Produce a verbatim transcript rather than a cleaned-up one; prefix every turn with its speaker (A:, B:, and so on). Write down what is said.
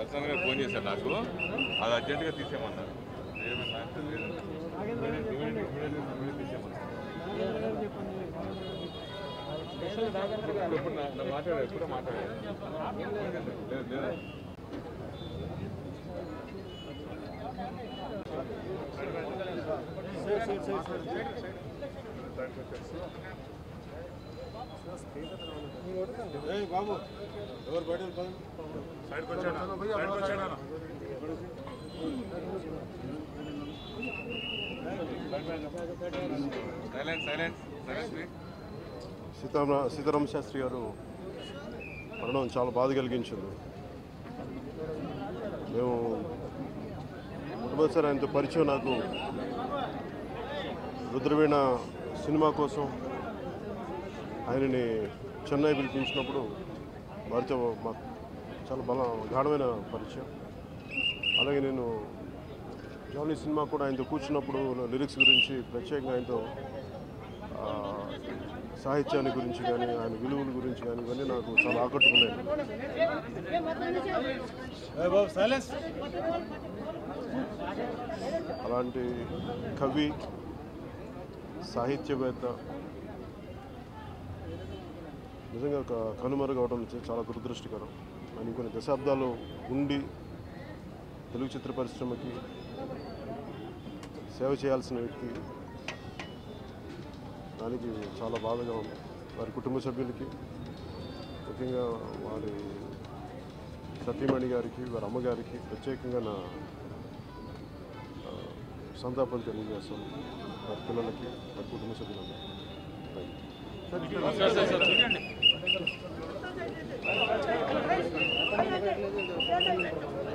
A: పర్సనల్గా ఫోన్ చేశారు నాకు, అది అర్జెంటుగా తీసేయమన్నారు. ఏమన్నా ఇప్పుడు మాట్లాడారు, ఎప్పుడో మాట్లాడారు. లేదు లేదా
B: బాబు ఎవరు బయట సైడ్కి వచ్చాడా సైడ్కి వచ్చాడా సీతారామ సీతారామ శాస్త్రి గారు మరణం చాలా బాధ కలిగించింది. మేము మొట్టమొదటిసారి ఆయనతో పరిచయం నాకు రుద్రవీణ సినిమా కోసం ఆయనని చెన్నై పిలిపించినప్పుడు వారితో మాకు చాలా బల గాఢమైన పరిచయం. అలాగే నేను జానీ సినిమా కూడా ఆయనతో కూర్చున్నప్పుడు లిరిక్స్ గురించి ప్రత్యేకంగా ఆయనతో సాహిత్యాన్ని గురించి కానీ ఆయన విలువల గురించి కానీ ఇవన్నీ నాకు చాలా ఆకట్టుకున్నాయి. అలాంటి కవి, సాహిత్యవేత్త నిజంగా ఒక కనుమరుగవడం చాలా దురదృష్టకరం. ఆయన కొన్ని దశాబ్దాలు ఉండి తెలుగు చిత్ర పరిశ్రమకి సేవ చేయాల్సిన వ్యక్తి, దానికి చాలా బాధగా ఉంది. వారి కుటుంబ సభ్యులకి, ముఖ్యంగా వారి సతీమణి గారికి, వారి అమ్మగారికి ప్రత్యేకంగా నా సంతాపం తెలియజేస్తాను. వారి పిల్లలకి, వారి కుటుంబ సభ్యులందరికీ. Thank you.